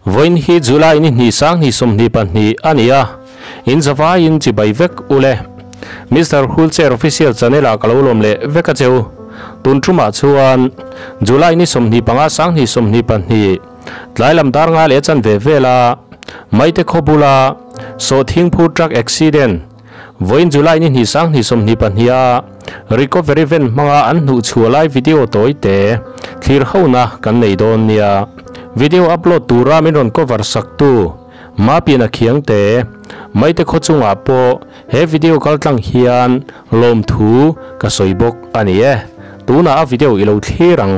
voin hi July ni ni sang ni som ni pan ni ania in zawa in chi bai vek ule Mr. Wheelchair official channel a kalolom le veka cheu tun truma chuan July ni som ni panga sang ni som ni pan ni tlailam dar nga le chan ve vela maite khobula so thing phu truck accident voin July ni sang ni som ni pan hiya recovery ven manga an nu chualai video toite thlir hona kan nei don nia video upload tura min ron cover saktu mapina khiang te maite khochunga po he video kaltlang hian lom thu ka soibok anie tuna a video ilo thirang